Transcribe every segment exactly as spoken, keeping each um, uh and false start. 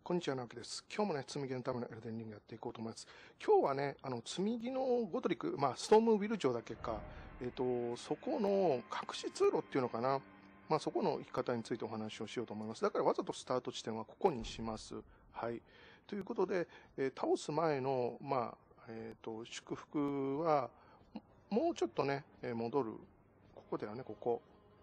こんにちは、直樹です。今日もね、積み木のためのエルデンリングやっていこうと思います。今日はね、あの、積み木のゴトリック、まあ、ストームウィル城だけか、えっ、と、そこの隠し通路っていうのかな。まあ、そこの生き方についてお話をしようと思います。だからわざとスタート地点はここにします。はい。ということで、えー倒す前の、まあ、えっ、と、祝福は、もうちょっとね、えー戻る。ここだよね、ここ。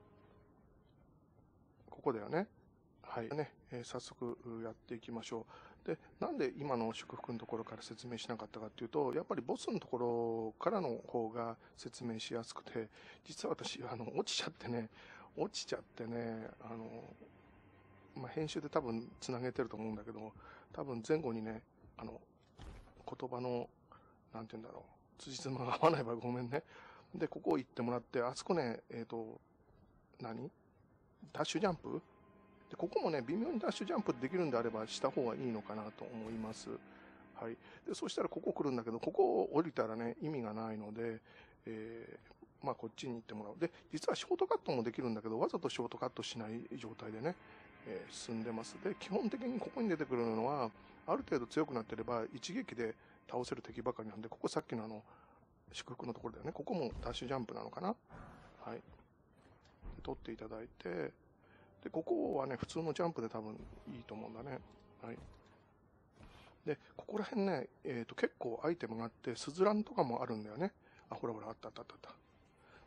ここだよね。はい。ね、えー早速やっていきましょう。で、なんで今の祝福のところから説明しなかったかっていうと、やっぱりボスのところからの方が説明しやすくて、実は私、あの、落ちちゃってね、落ちちゃってね、あの、まあ、編集で多分つなげてると思うんだけど、多分前後にね、あの、言葉の、なんて言うんだろう、辻褄が合わない場合ごめんね。で、ここ行ってもらって、あそこね、えっ、と、何ダッシュジャンプで、ここもね、微妙にダッシュジャンプできるんであればした方がいいのかなと思います。はい。で、そしたらここ来るんだけど、ここを降りたらね、意味がないので、えー、まあこっちに行ってもらう。で、実はショートカットもできるんだけど、わざとショートカットしない状態でね、えー進んでます。で、基本的にここに出てくるのは、ある程度強くなってれば、一撃で倒せる敵ばかりなんで、ここさっきのあの、祝福のところだよね。ここもダッシュジャンプなのかな。はい。取っていただいて、で、ここはね、普通のジャンプで多分いいと思うんだね。はい。で、ここら辺ね、えっ、と、結構アイテムがあって、スズランとかもあるんだよね。あ、ほらほら、あったあったあったあった。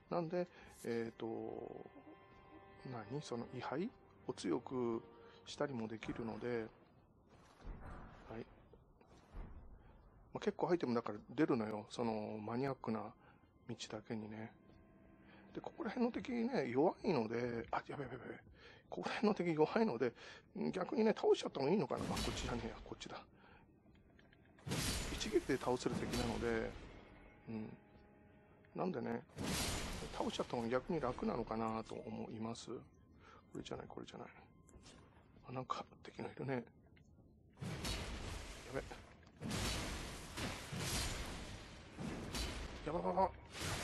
なんで、えっ、と、何その位牌を強くしたりもできるので、はい。まあ、結構アイテムだから出るのよ。そのマニアックな道だけにね。で、ここら辺の敵ね、弱いので、あ、やべやべやべ。ここら辺の敵弱いので、逆にね、倒しちゃった方がいいのかな。あ、こっちじゃねえや、こっちだ。一撃で倒せる敵なので、うん。なんでね、倒しちゃった方が逆に楽なのかなと思います。これじゃない、これじゃない。あ、なんか敵がいるね。やべ。やばばば。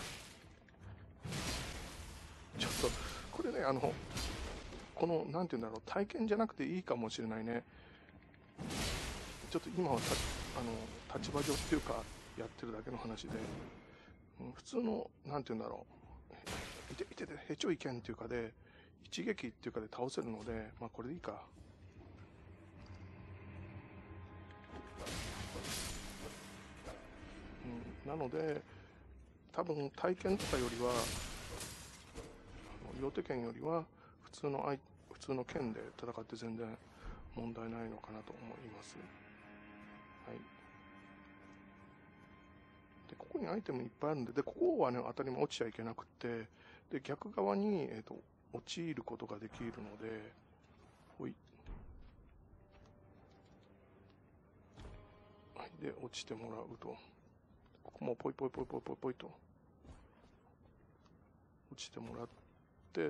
ちょっと、これね、あの、この、なんて言うんだろう、体験じゃなくていいかもしれないね。ちょっと今はた、あの、立場上っていうか、やってるだけの話で、うん、普通の、なんて言うんだろう、いて、いてて、へちょいけんっていうかで、一撃っていうかで倒せるので、まあこれでいいか。うん、なので、多分体験とかよりは、あの両手剣よりは、普通の相、普通の剣で戦って全然問題ないのかなと思います。はい。で、ここにアイテムいっぱいあるんで、で、ここはね、当たり前落ちちゃいけなくて、で、逆側に、えっと、落ちることができるので、ほい。はい。で、落ちてもらうと。ここもポイポイポイポイポイポイと。落ちてもらって、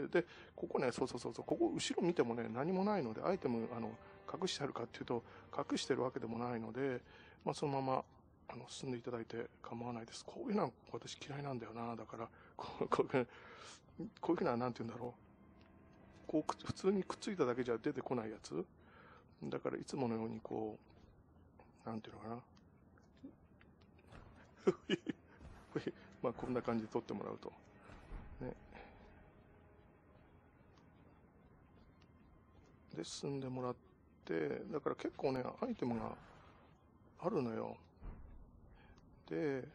で、ここね、そうそうそうそう、ここ後ろ見てもね、何もないので、アイテム、あの、隠してあるかっていうと、隠してるわけでもないので、まあ、そのまま、あの、進んでいただいて構わないです。こういうのは私嫌いなんだよな。だから、こうこういう、こういうのはなんて言うんだろう。こう、普通にくっついただけじゃ出てこないやつ。だから、いつものようにこう、なんていうのかな。まあ、こんな感じで取ってもらうと。ね。で、進んでもらって、だから結構ね、アイテムがあるのよ。で、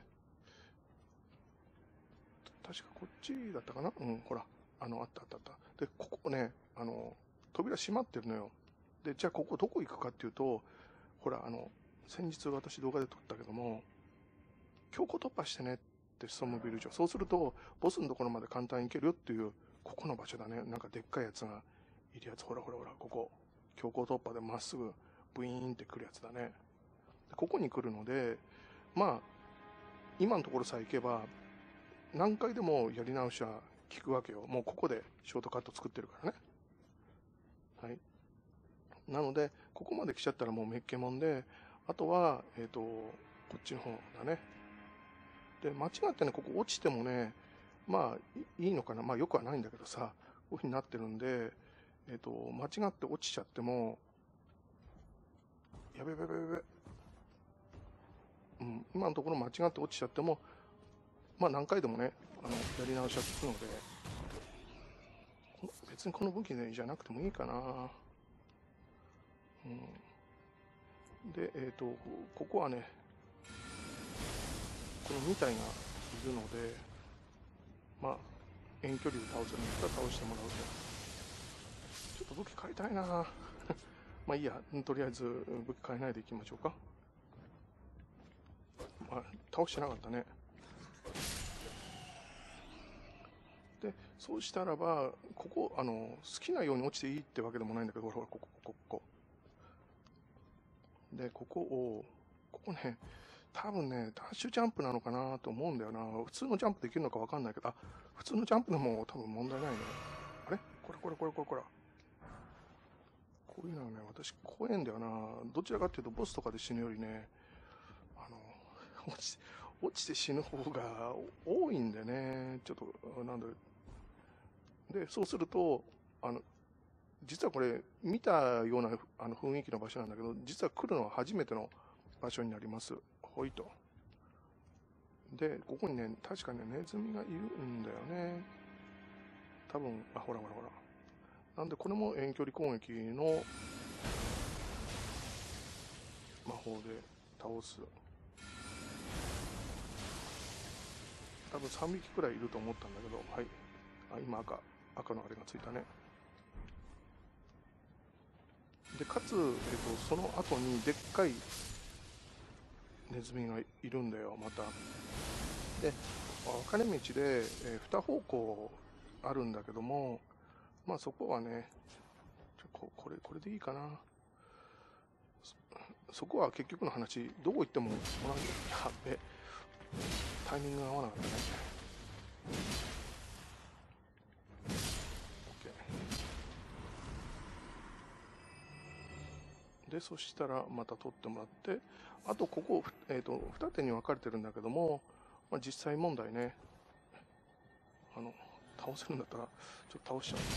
確かこっちだったかなうん、ほら。あの、あったあったあった。で、ここね、あの、扉閉まってるのよ。で、じゃあここどこ行くかっていうと、ほら、あの、先日私動画で撮ったけども、強行突破してねってストームビル城。そうすると、ボスのところまで簡単に行けるよっていう、ここの場所だね。なんかでっかいやつがいるやつ。ほらほらほら、ここ。強行突破でまっすぐ、ブイーンって来るやつだね。ここに来るので、まあ、今のところさえ行けば、何回でもやり直しは効くわけよ。もうここでショートカット作ってるからね。はい。なので、ここまで来ちゃったらもうめっけもんで、あとは、えっと、こっちの方だね。で、間違ってね、ここ落ちてもね、まあ、いいのかな。まあ、よくはないんだけどさ、こういう風になってるんで、えっと、間違って落ちちゃっても、 やべやべやべやべ。うん、今のところ間違って落ちちゃっても、まあ何回でもね、あの、やり直しは効くので、別にこの武器じゃなくてもいいかな。うん、で、えっと、ここはね、このに体がいるので、まあ、遠距離で倒せるんだったら倒してもらうと。ちょっと武器変えたいなまあいいや、とりあえず武器変えないでいきましょうか。まあ、倒してなかったね。で、そうしたらば、ここ、あの、好きなように落ちていいってわけでもないんだけど、ほら、ここ、ここ、ここ。で、ここを、ここね、多分ね、ダッシュジャンプなのかなと思うんだよな。普通のジャンプできるのかわかんないけど、あ、普通のジャンプでも多分問題ないね。あれこれこれこれこれこれ。こういうのはね、私怖いんだよな。どちらかっていうと、ボスとかで死ぬよりね、あの、落ち落ちて死ぬ方が多いんでね、ちょっと、なんだろう。で、そうすると、あの、実はこれ、見たようなあの雰囲気の場所なんだけど、実は来るのは初めての場所になります。ほいと。で、ここにね、確かね、ネズミがいるんだよね。多分、あ、ほらほらほら。なんで、これも遠距離攻撃の魔法で倒す。多分さんびきくらいいると思ったんだけど、はい。あ、今赤、赤のあれがついたね。で、かつ、えっと、その後にでっかいネズミがいるんだよ、また。で、分かれ道で、えー、に方向あるんだけども、まあそこはね、ちょここれ、これでいいかな。そ、そこは結局の話、どこ行っても同じ。やっべ、タイミングが合わなかったね。OK。で、そしたらまた取ってもらって、あとここ、えっと、二手に分かれてるんだけども、まあ、実際問題ね、あの、倒せるんだったら、ちょっと倒しちゃう。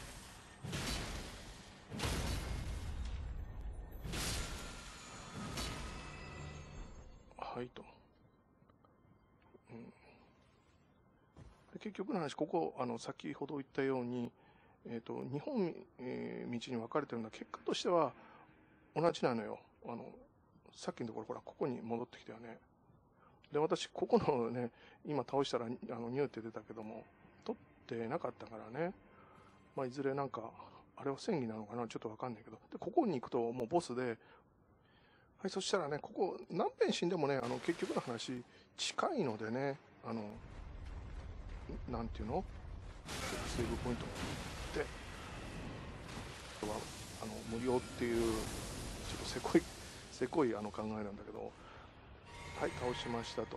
はいと。うん、で結局の話、ここ、あの、先ほど言ったように、えっと、にほん、えー、道に分かれてるんだ。結果としては同じなのよ。あの、さっきのところ、ほら、ここに戻ってきたよね。で、私、ここのね、今倒したら、あの、ニューって出たけども、取ってなかったからね。まあ、いずれなんか、あれは戦技なのかなちょっとわかんないけど。で、ここに行くともうボスで、はい、そしたらね、ここ、何遍死んでもね、あの、結局の話、近いのでね、あの、なんていうのセーブポイントで、は、あの、無料っていう、ちょっとせこい、せこいあの考えなんだけど、はい、倒しましたと。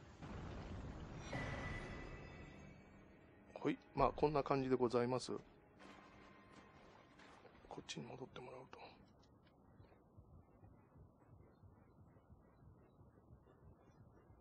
はい、まあ、こんな感じでございます。こっちに戻ってもらうと。